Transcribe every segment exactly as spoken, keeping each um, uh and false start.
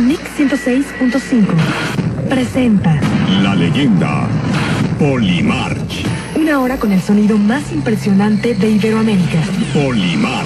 Mix ciento seis punto cinco presenta La leyenda Polymarch. Una hora con el sonido más impresionante de Iberoamérica. Polymarch.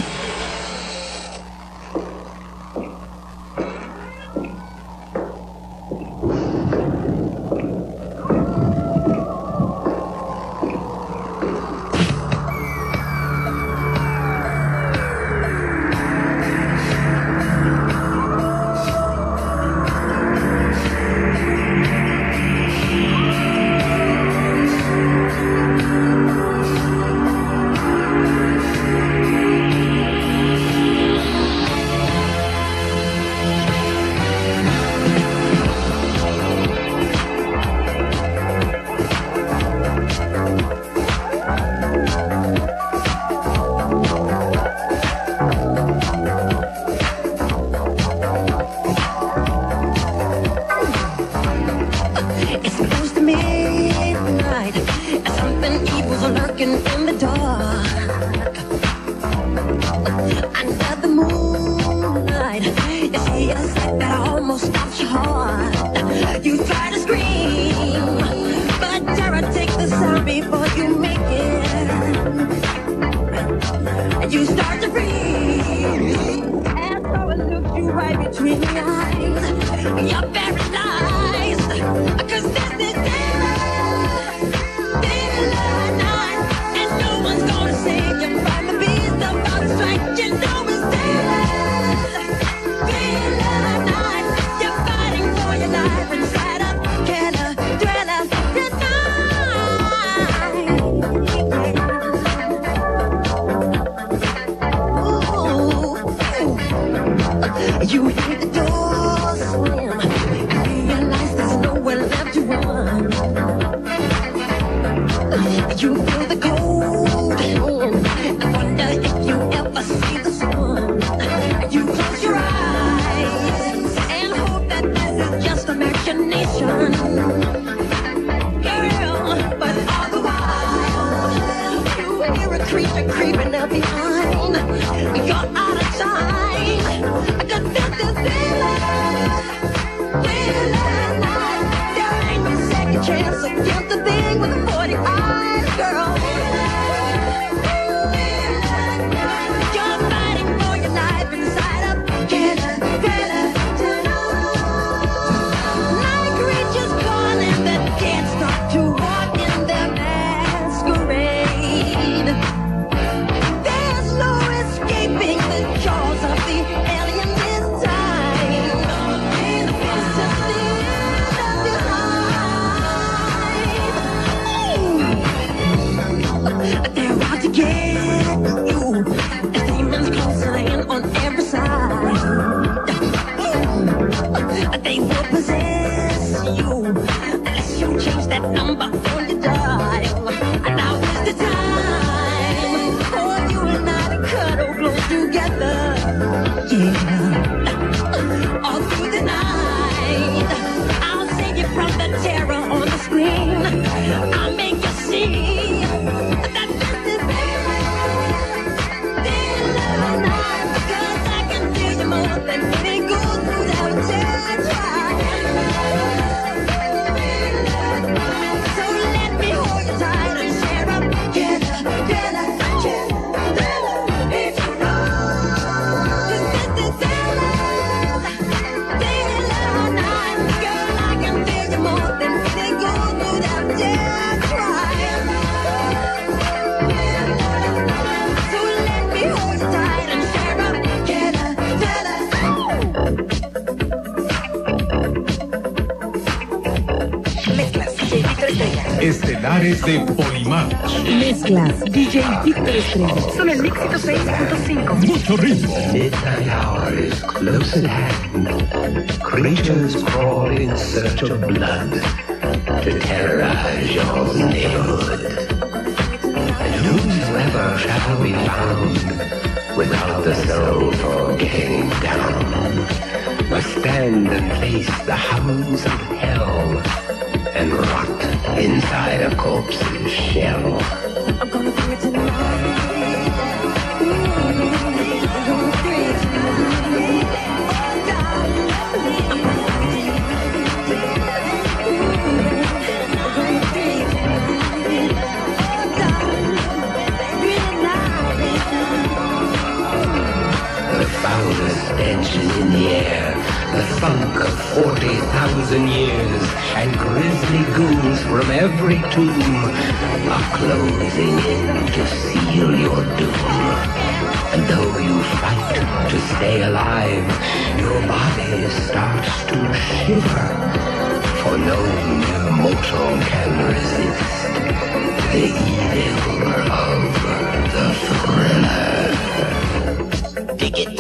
Estelares de Polymarch. Mezclas D J Víctor Estrella. Solo el Mix ciento seis punto cinco. Mucho ritmo. Midnight hour is close at hand. Creatures crawl in search of blood to terrorize your neighborhood. And whosoever shall be found without the soul for getting down must stand and face the hounds of hell and rot inside a corpse's shell. I'm gonna bring it tonight. Ooh, I'm gonna bring it tonight. Oh God. the thunk of forty thousand years, and grisly goons from every tomb are closing in to seal your doom. And though you fight to stay alive, your body starts to shiver, for no mere mortal can resist the evil of the Thriller. Dig it.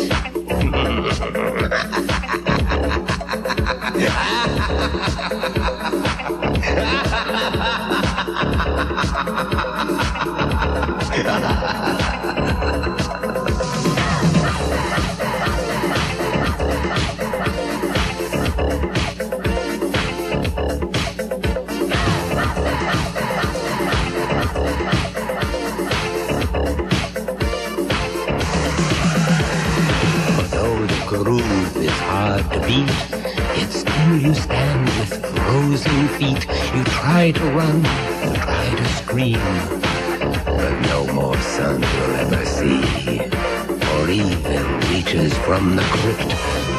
Groove is hard to beat, yet still you stand with frozen feet. You try to run, you try to scream, but no more sun you'll ever see, for evil reaches from the crypt.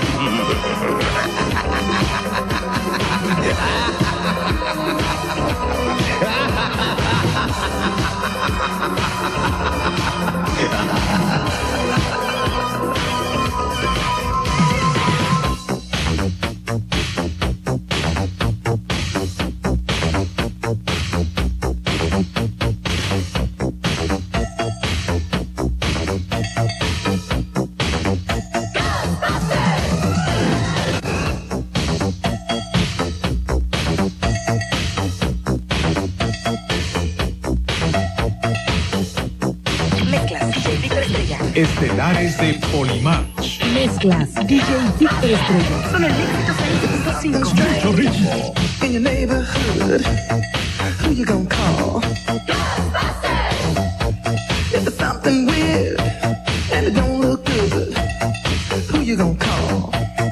Estelares de Polimarch. Mezclas D J Víctor Estrella. Solo el éxito seis punto cinco. Mucho ritmo. In your neighborhood, who you gonna call? If there's something weird and it don't look good, who you gonna call?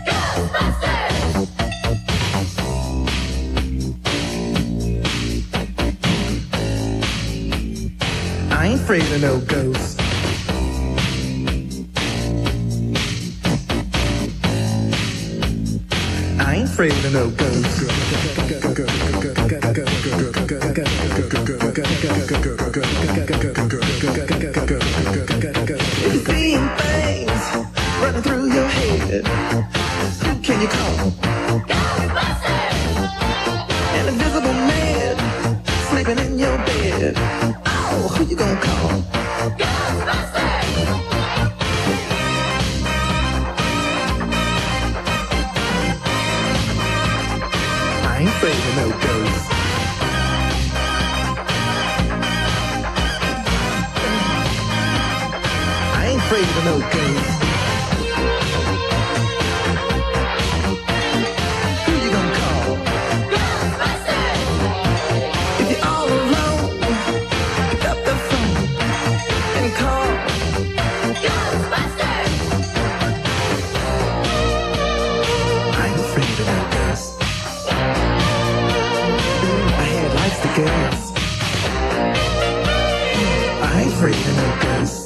I ain't afraid of no ghosts. I ain't afraid of no ghosts. If you're seeing things running through your head, who can you call? An invisible man sleeping in your bed. Oh, who you gonna call? I ain't afraid of no ghosts. I ain't afraid of no ghosts. Who you gonna call? If you're all alone, pick up the phone and call Ghostbusters. I ain't afraid of no ghosts. I had lights to gas. I ain't afraid of no ghosts.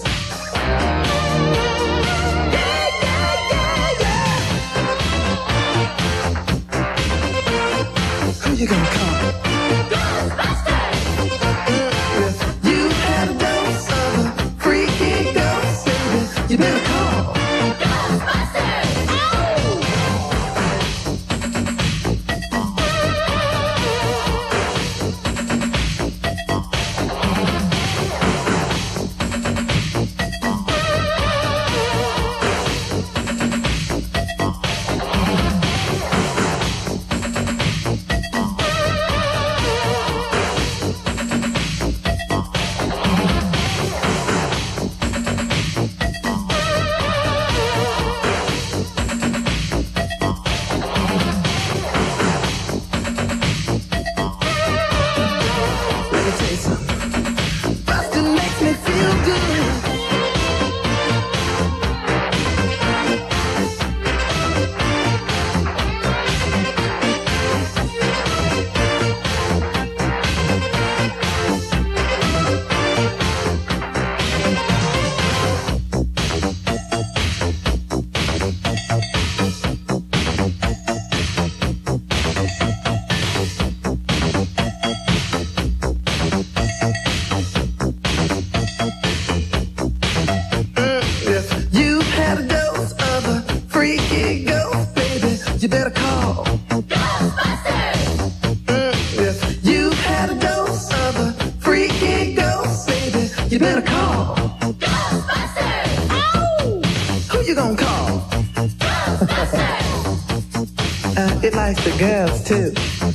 Who you gonna call? Ghostbusters! If you had a dose of a freaky ghost, baby, you better call Ghostbusters! Uh, it likes the girls too.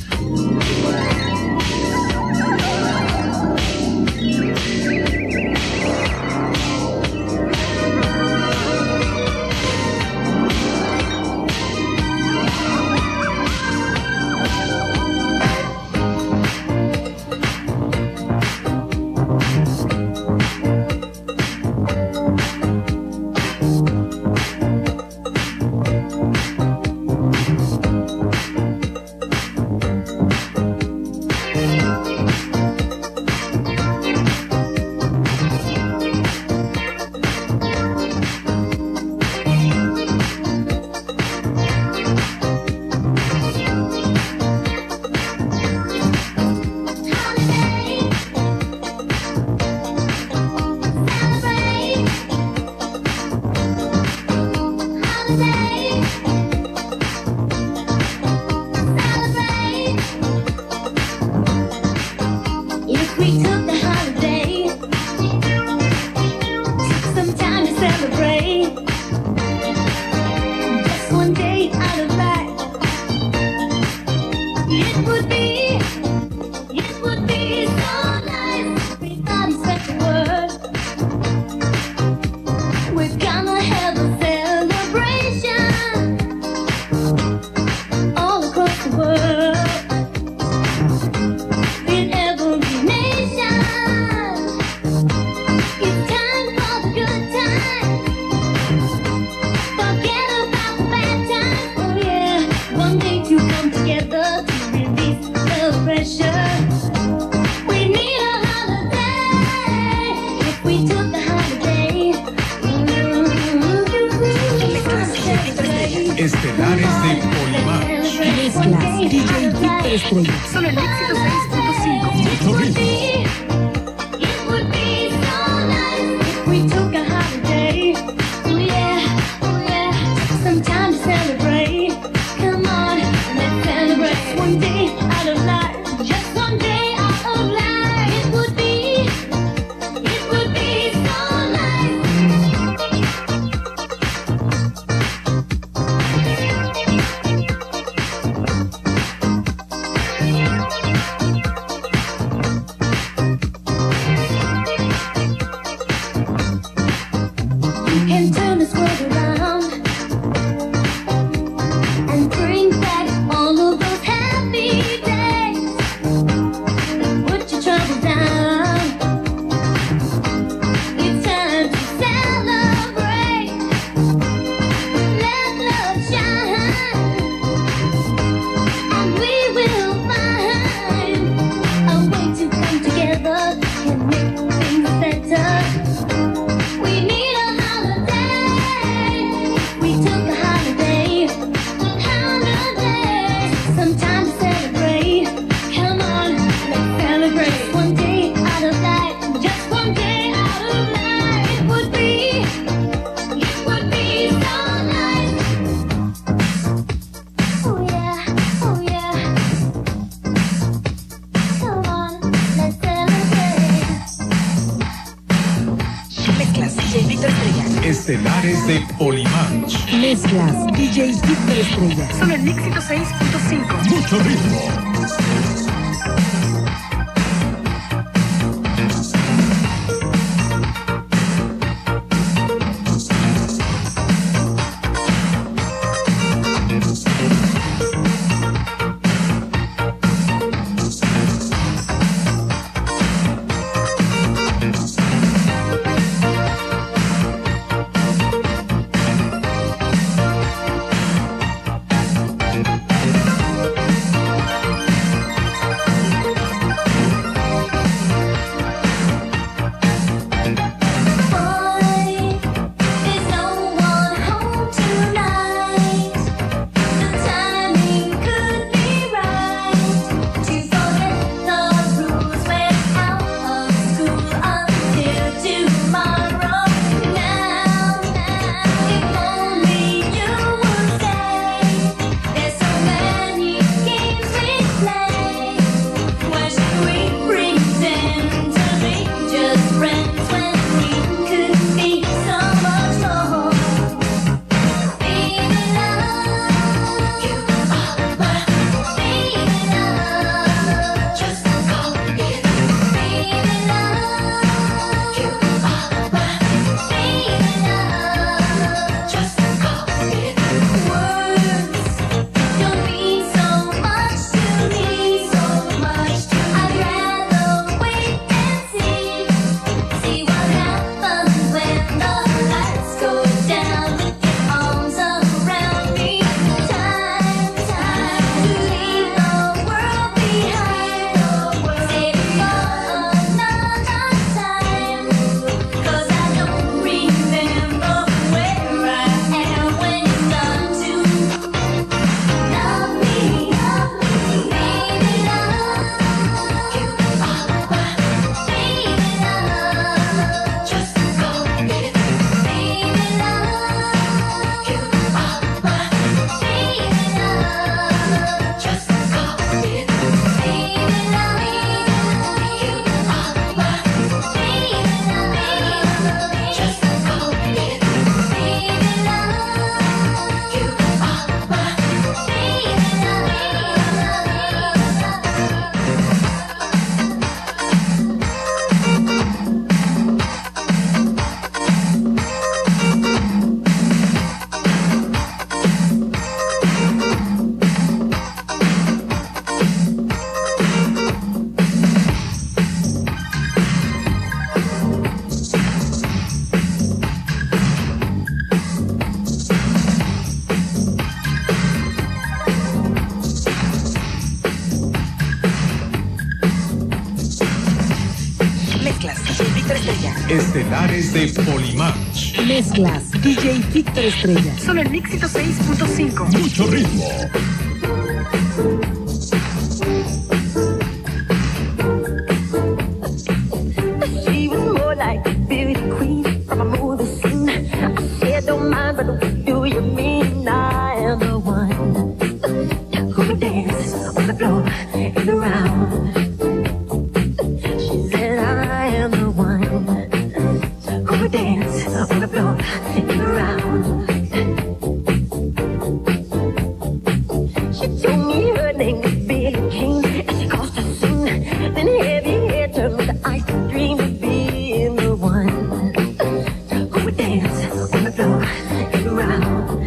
Estelares de Polimatch. Mezclas D J Víctor Estrella. Solo el éxito seis punto cinco. Mucho ritmo. Estelares de Polimatch. Mezclas D J Víctor Estrella. Solo el éxito seis punto cinco. Mucho ritmo. Víctor Estrella. Estelares de Polimatch. Mezclas D J Víctor Estrella. Solo en Éxito seis punto cinco. Mucho ritmo. She was more like a beauty queen from a movie scene. I said, don't mind, but what do you mean? I am the one who would dance on the floor and around. She said, I am the one who would dance on the floor and around. She told me her name was Billie Jean, and she caused a scene. Then heavy hair turned to ice dream of being the one who would dance on the floor and around.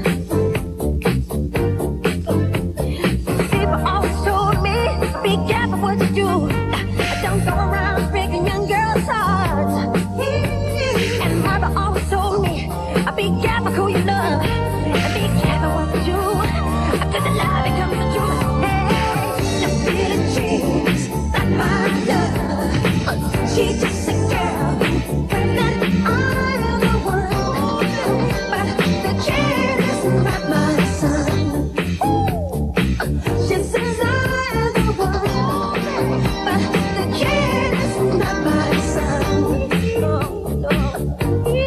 People always told me, be careful what you do. Don't go around breaking young girls' hearts. And mother always told me, be careful who you love. Be careful what you do. Cause the love becomes the truth. Hey, the Billie Jean's not my love. She's just a girl. And that I am the one. But the kid is not my son. She says I am the one. But the kid is not my son. No, no.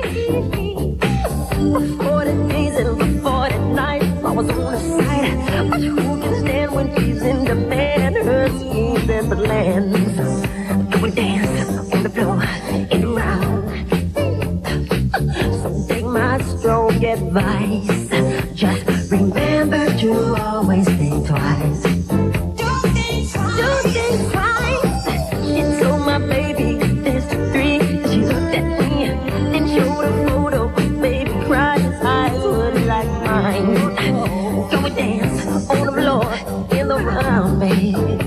For forty days and for forty nights I was on her side. But who can stand when she's in demand? Her schemes and plans. Go and dance on the floor and around. So take my strong advice. Just remember to always think twice. Don't think twice. Don't think twice. She told my baby there's three. She looked at me and showed a photo. Baby cried his eyes were like mine. Go and dance on the floor in the round, baby.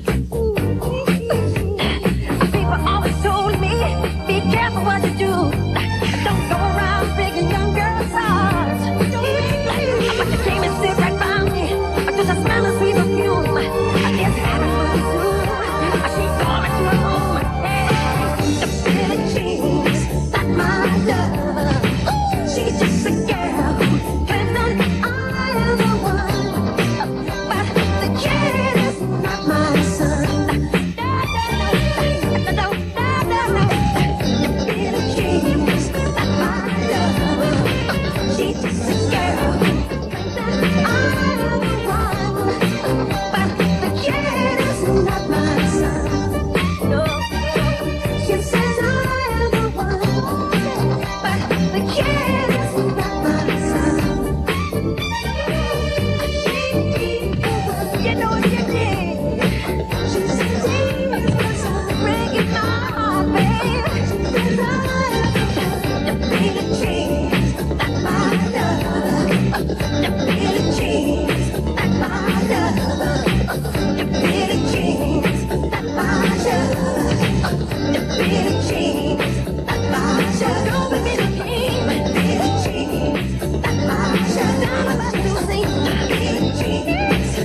People always told me, be careful what you do. Don't go around breaking young girls' hearts. But you came and sit right by me. Just a smell of sweet perfume. I guess it happened pretty soon. She called me to her home. Hey, the Billie Jean's not my love. She's just a girl. And then I am the one. But the kid is not my son. The Billie Jean's not my love. She's just a girl. And then I am the one. But the kid is not my son. No. She says I am the one. But the kid is not my son. You know you did. She says he's my son. Breaking my heart, babe. Says I am the Billie Jean's not my love. The Billie Jean's not my love. The Billie Jean's not my love. The Billie Jean's not my love. Don't be Billie Jean. The Billie Jean's not my love. I'm about to sing the Billie Jean's.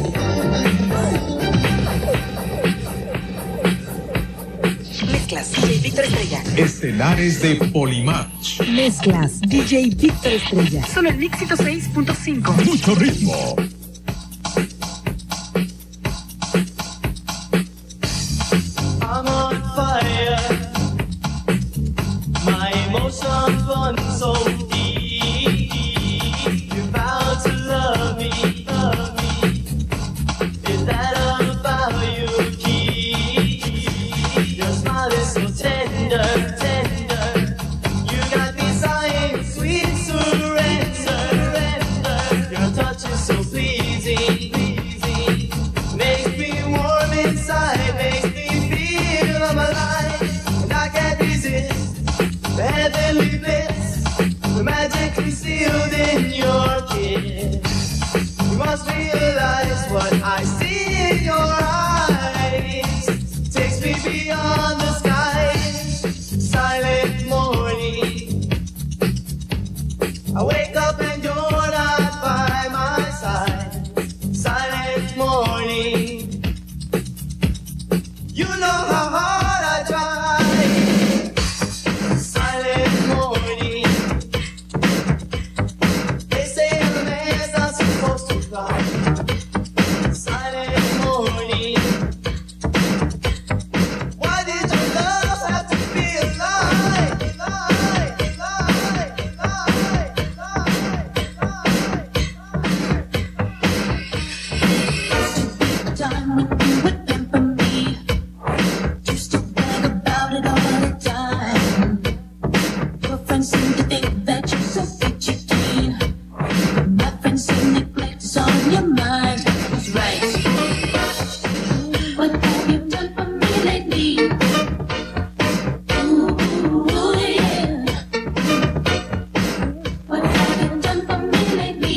Mezclas D J Víctor Estrella. Estelares de Polimatch. Mezclas D J Víctor Estrella. Solo en Éxito seis punto cinco. Mucho ritmo. I'm on fire. My emotions run so deep. You vow to love me, love me. Is that all about you, keep? Your smile is so tender, tender. You got me sighing, sweet surrender, surrender. Your touch is so pleasing. mind. Who's right? What have you done for me lately? Ooh, ooh, yeah. What have you done for me lately?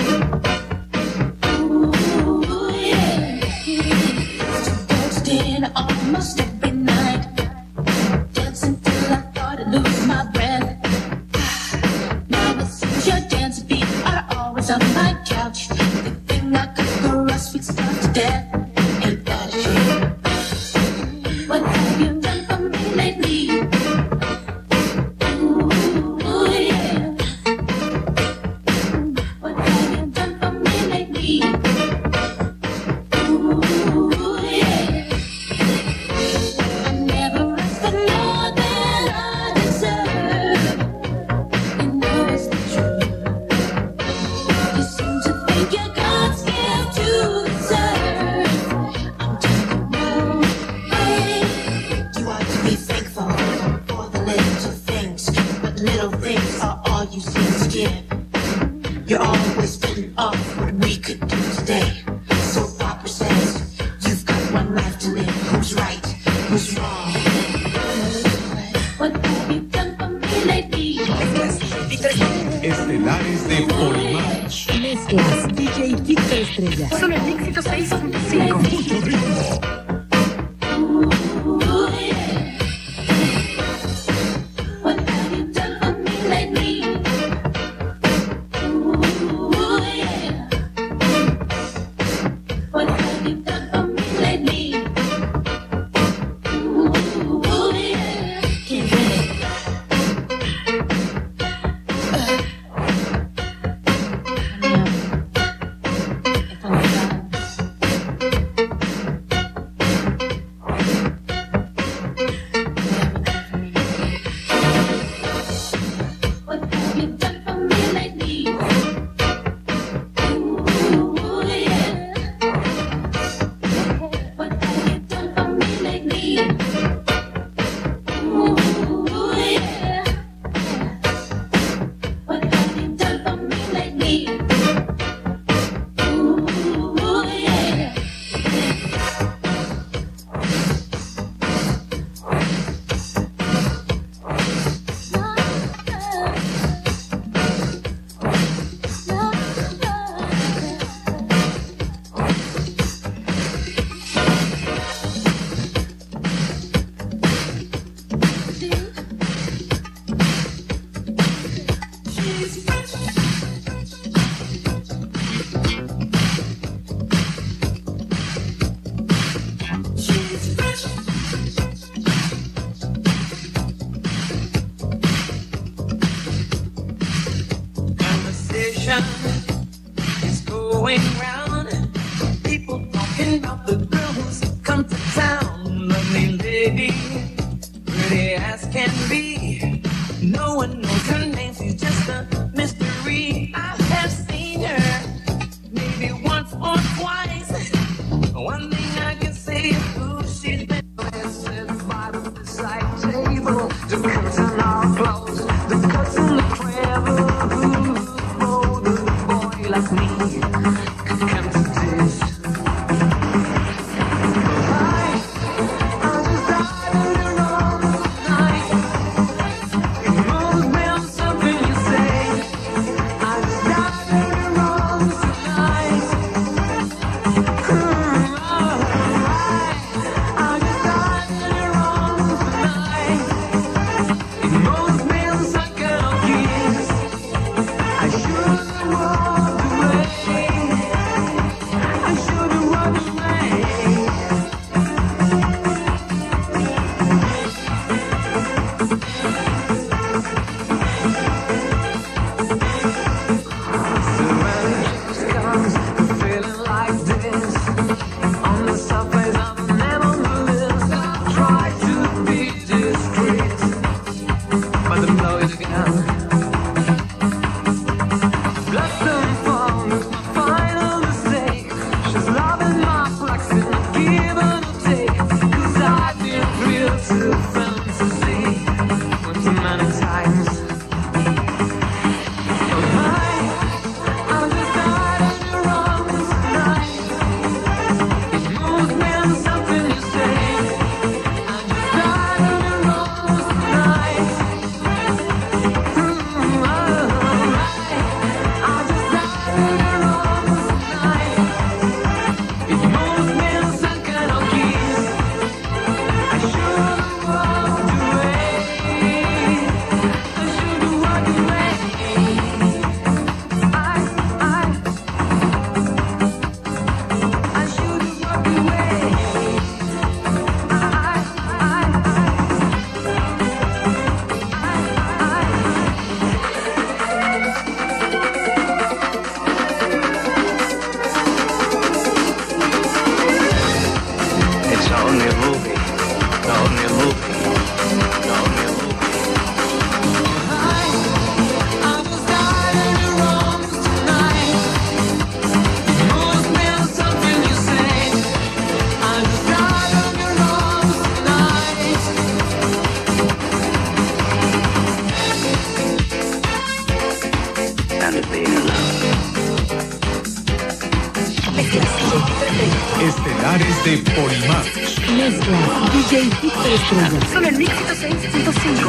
Ooh, yeah. Danced in almost every night, dancing till I thought I'd lose my breath. Now it seems your dance feet are always on my couch. The thing I could caress, we'd starve to death. Ain't that a shame? What have you done for me lately? Ooh, yeah. What have you done for me lately? Ooh, yeah. I never asked for more than I deserve. You know it's the truth. You seem to think your God's gift to deserve. I'm talking no way. You ought to be thankful for the little things, but little things are all you seem to give. You're always putting off what we could do today. So Papa says, you've got one life to live. Who's right? Who's wrong? What have you done for me lately? Estelares de Polimatch. Mezclas D J Víctor Estrella. Solo en Éxito seis punto cinco. Mucho ritmo. Ooh, yeah. What have you done for me lately? Ooh, yeah. What have you done for me lately? Ooh, yeah. Can't win it. Uh. Honey, if I'm Estelares de Polimatch. Mezclas D J Víctor Estrella. Solo en Éxito seis punto cinco.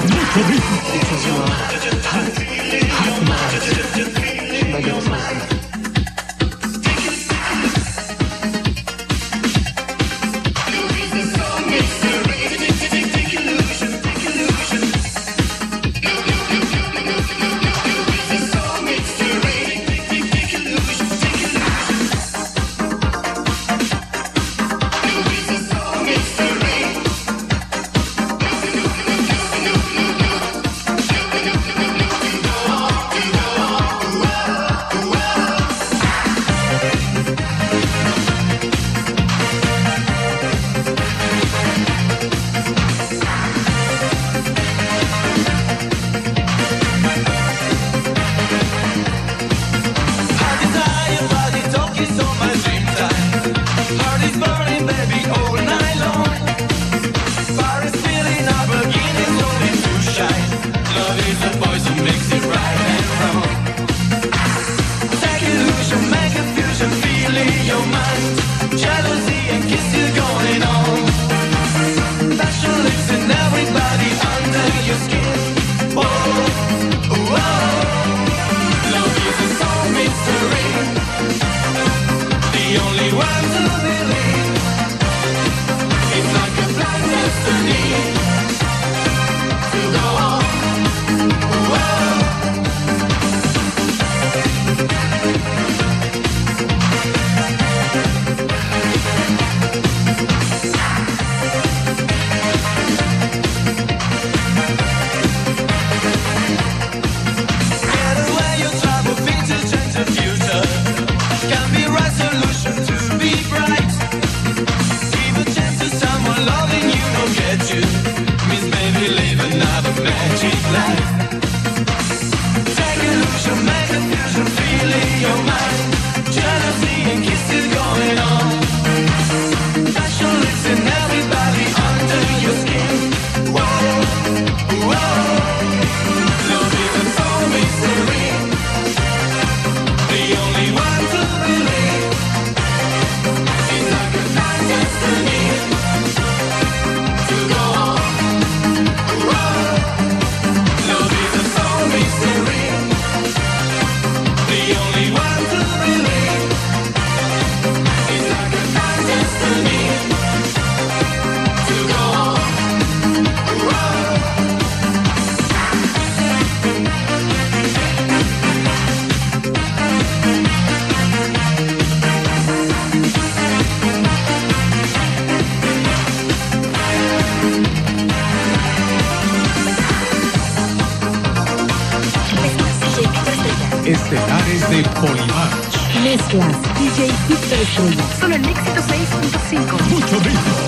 Estelares de Polimatch. Mezclas D J Víctor Estrella. Solo en Éxito seis punto cinco. Mucho ritmo.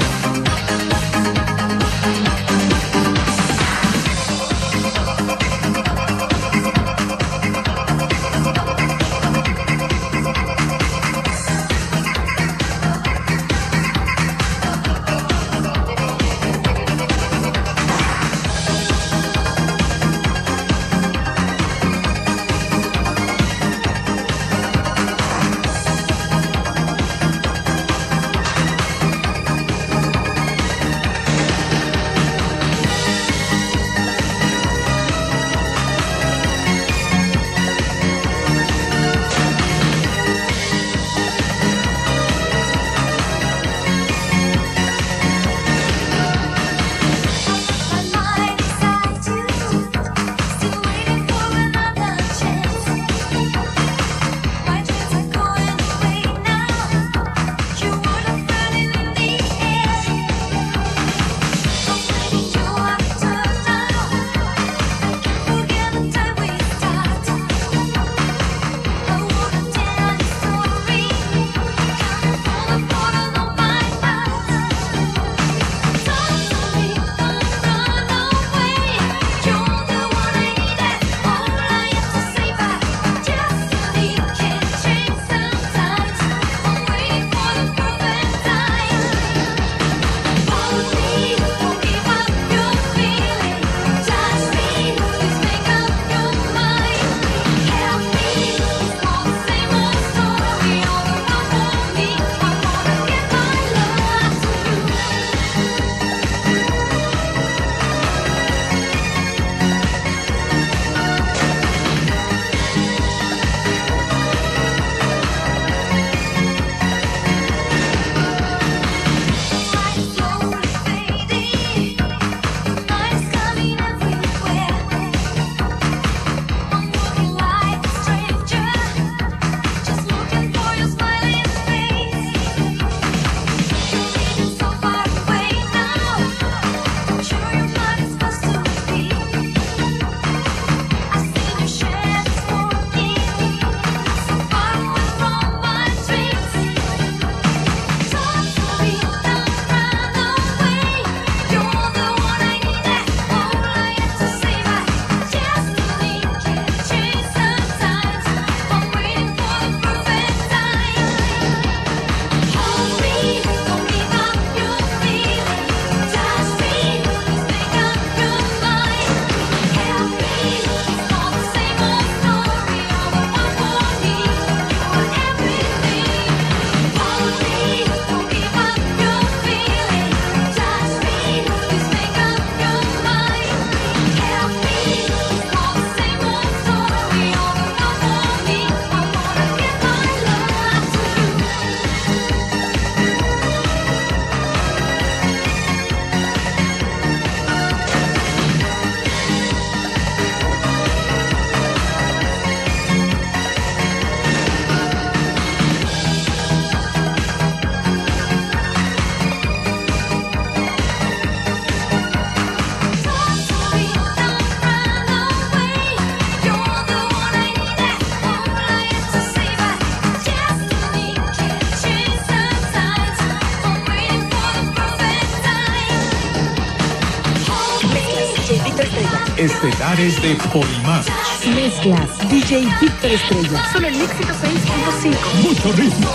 Estelares de Polimatch. Mezclas D J Víctor Estrella. Solo en Éxito seis punto cinco. Mucho ritmo.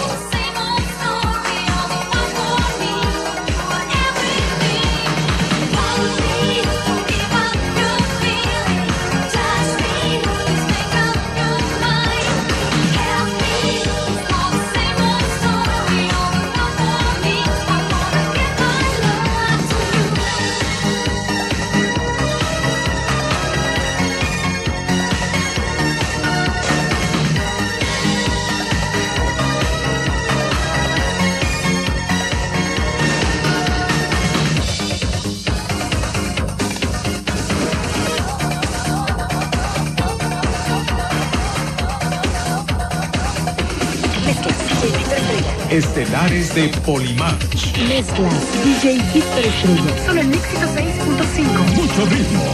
Estelares de Polimatch. Mezclas D J Víctor Estrella. Solo en Éxito seis punto cinco. Mucho ritmo.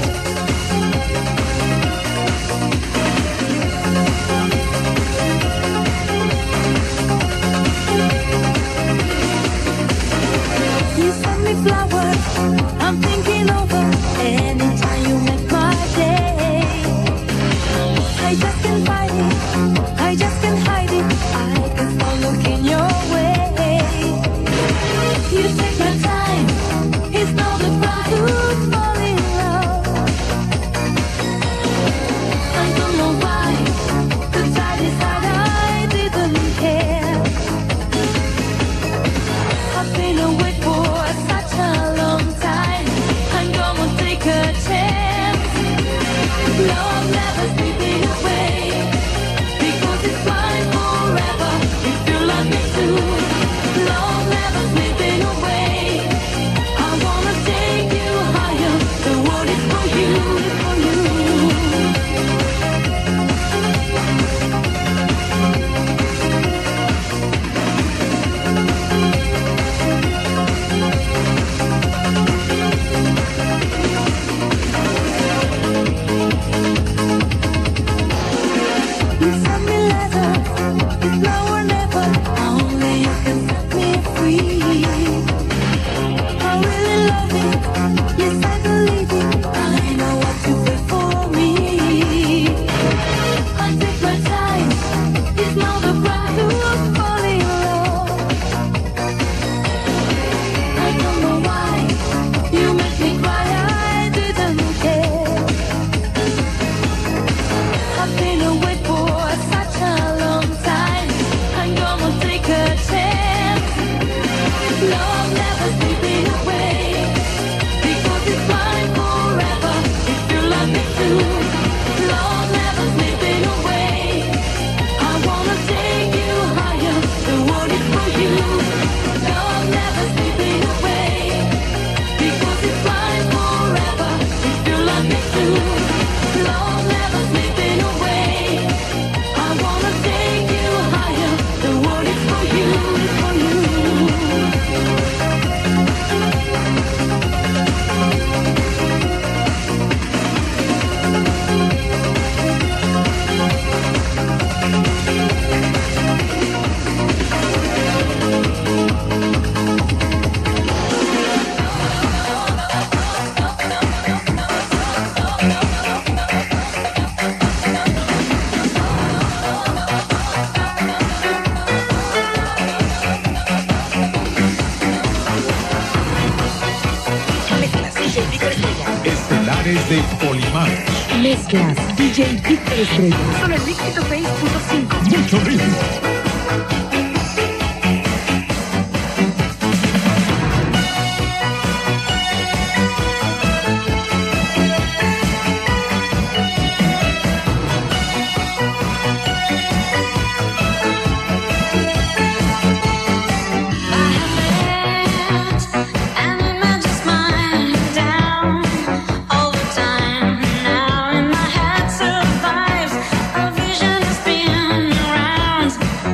You send me flowers, I'm thinking over anytime you make my day. I just can't fight it, I just can't hide it. I can start looking your way. You take my time, it's not the crowd who's fall in love. I don't know why, 'cause I decided I didn't care. I've been away for such a long time. I'm gonna take a chance. Love never slipping away, because it's mine forever. If you love me too, love never slipping away. I wanna take you higher. The world is for you, for you. You send me letters, it's now or never. Only you can set me free. I really love it, yes I believe it. I know what you feel for me. I take my time, it's not the bride who's falling in love. I don't know why you make me cry, I didn't care. I've been away for such a long time. I'm gonna take a chance. Love never slipping away, because it's mine forever. If you love me too, love never slipping away. I wanna take you higher. The world is for you. Love never slipping away, because it's mine forever. If you love me too, love never slipping away. I wanna take you higher. The world is for you, for you. Mezclas D J Víctor Estrella. Estelares de Polimatch. Mezclas D J Víctor Estrella. Solo en Éxito seis punto cinco. Mucho ritmo. And imagine smiling down all the time. Now in my head survives a vision of spinning around.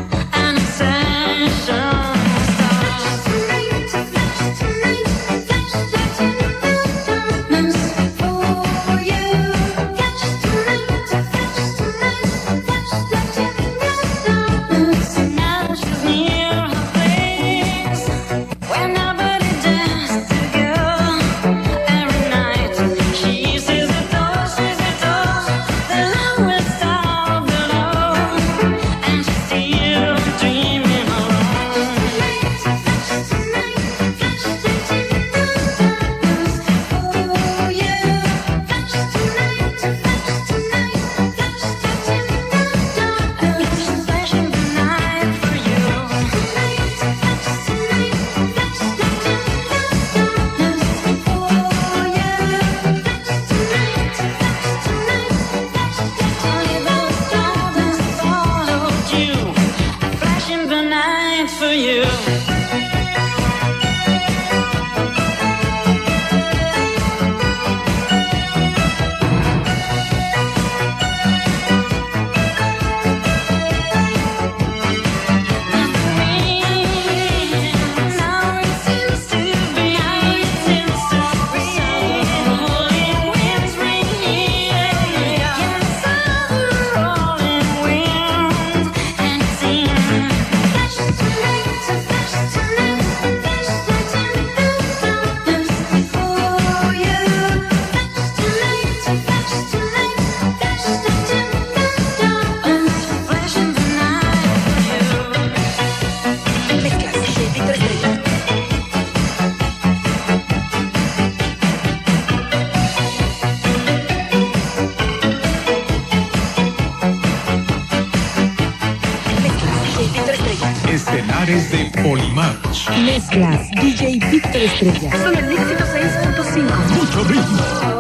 Polimatch. Mezclas D J Víctor Estrella. Solo el éxito seis punto cinco. Mucho ritmo.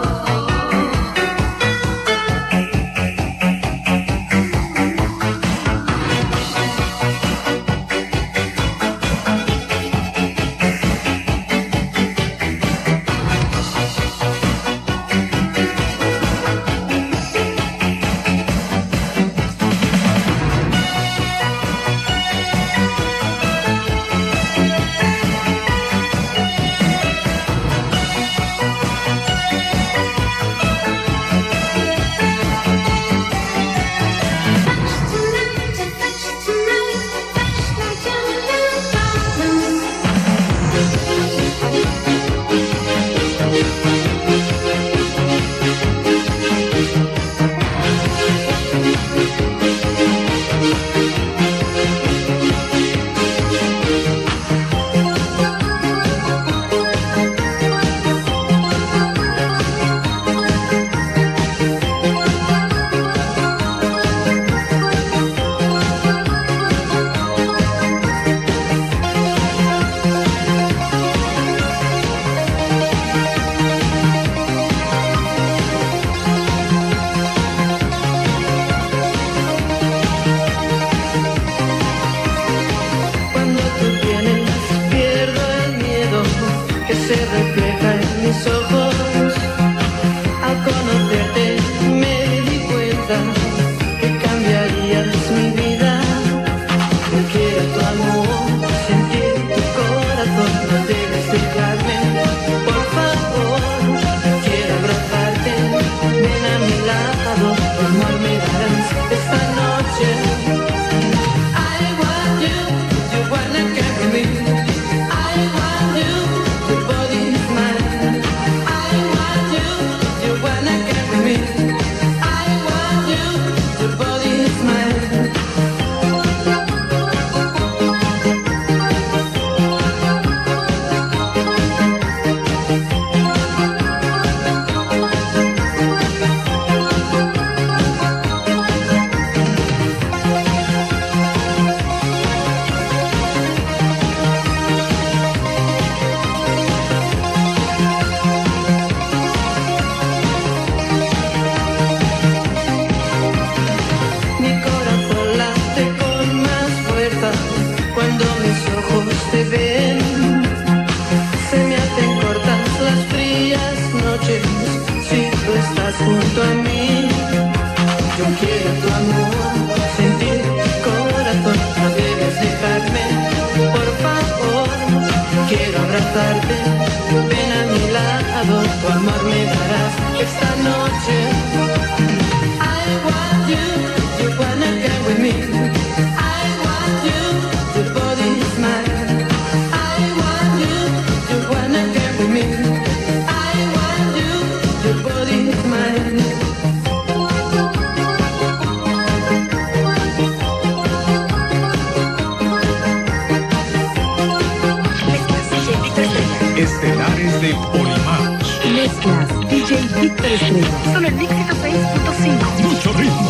Estelares de Polimatch. Mezclas D J Víctor Estrella. Solo el éxito seis punto cinco. Mucho ritmo.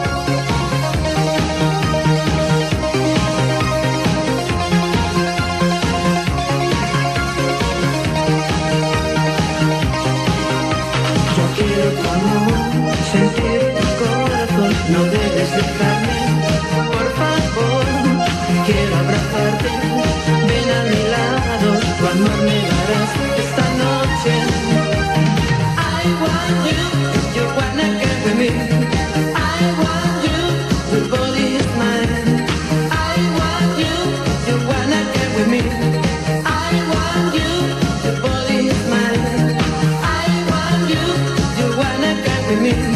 No debes dejarme, por favor. Quiero abrazarte, ven a mi lado. Tu amor me darás esta noche. I want you, you wanna get with me. I want you, your body is mine. I want you, you wanna get with me. I want you, your body is mine. I want you, you wanna get with me.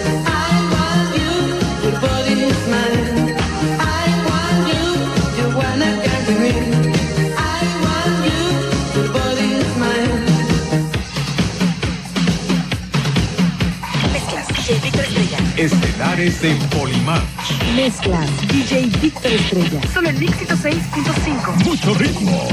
Estelares de Polimatch. Mezclas D J Víctor Estrella. Solo el éxito seis punto cinco. Mucho ritmo.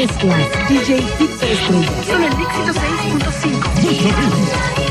Mezclas D J Víctor Estrella. Solo en Éxito seis punto cinco. Mucho ritmo.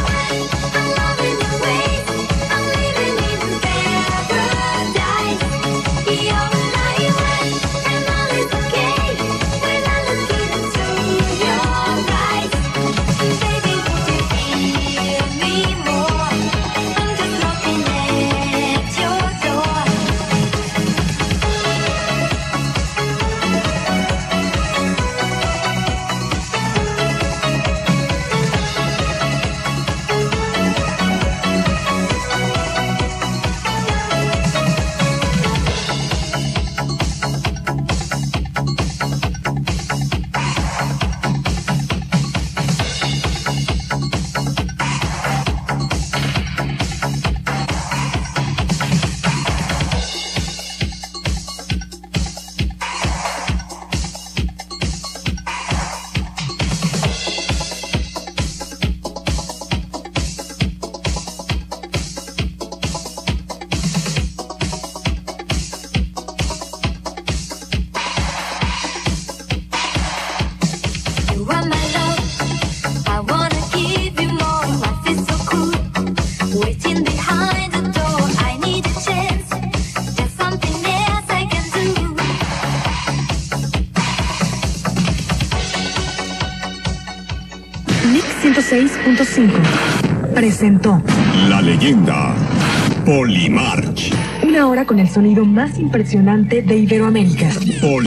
ciento seis punto cinco presentó La leyenda Polimarch. una hora con el sonido más impresionante de Iberoamérica. Pol-